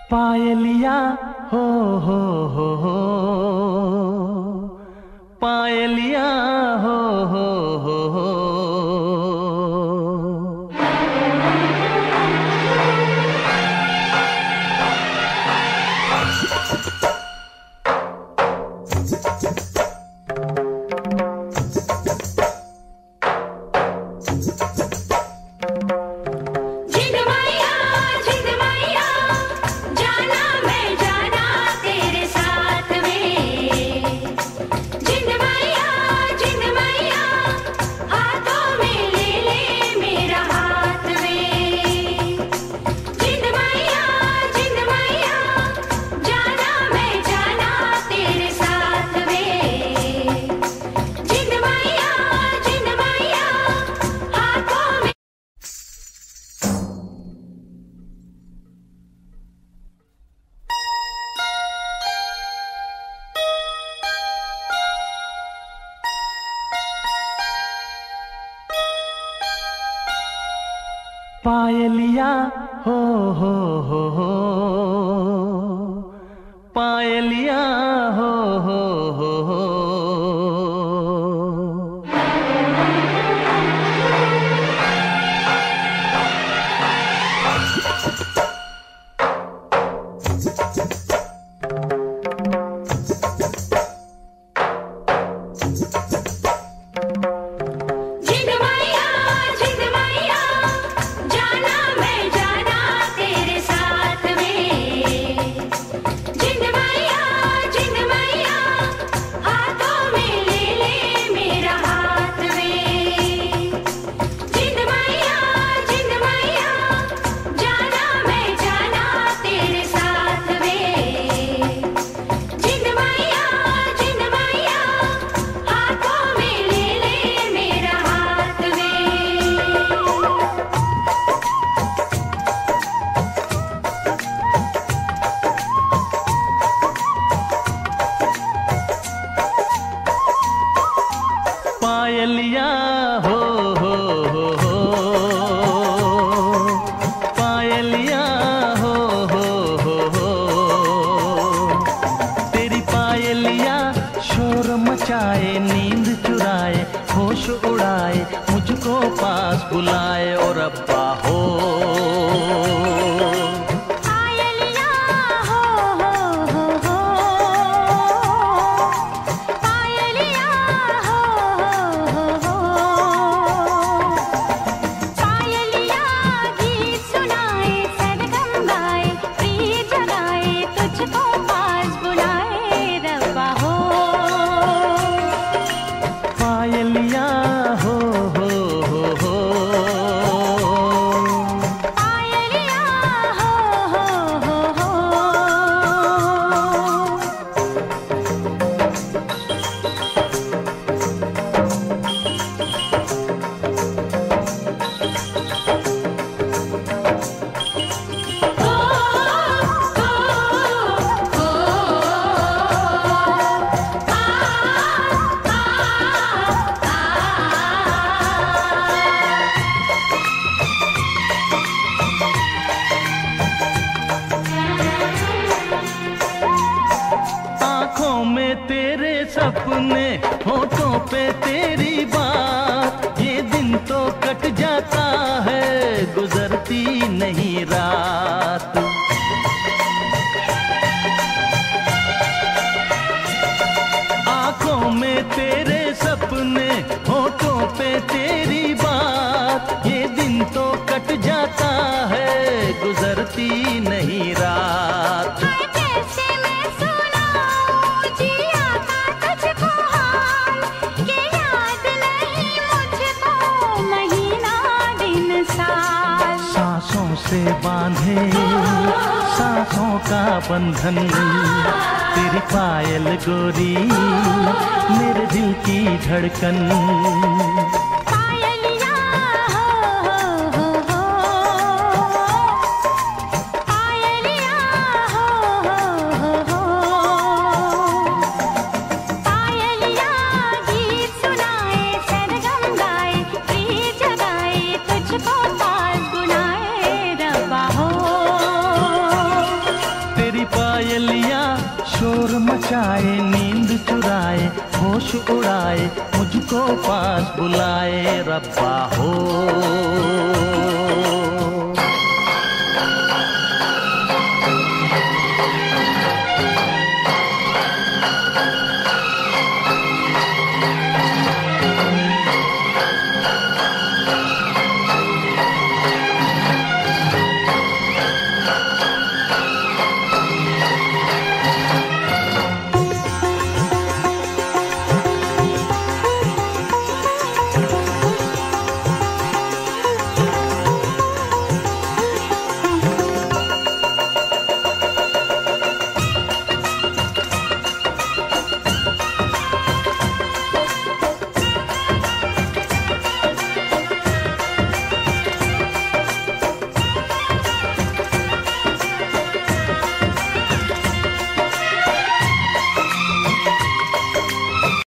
पायलिया हो हो, पायलिया हो हो। पायलिया हो हो, पायलिया हो हो। पायलिया हो हो, पायलिया हो हो। तेरी पायलिया शोर मचाए, नींद चुराए, होश उड़ाए, मुझको पास बुलाए और अब्बा हो। पायलिया हो हो, पायलिया हो हो। आँखों में तेरे सपने, होठों पे तेरी बात, ये दिन तो कट जाता है, गुजरती नहीं रात। आँखों में तेरे सपने, होठों पे तेरी बात, ये दिन तो कट जाता है, गुजरती नहीं रात। सांसों से बांधे सांसों का बंधन, तेरी पायल गोरी मेरे दिल की धड़कन। पायलिया हो हो, पायलिया हो हो। पायलिया गीत सुनाए, सरगम गाए, प्रीत जगाए, तुझको पास बुलाए रब्बा हो। शोर मचाए, नींद चुराए, होश उड़ाए, मुझको पास बुलाए रब्बा हो।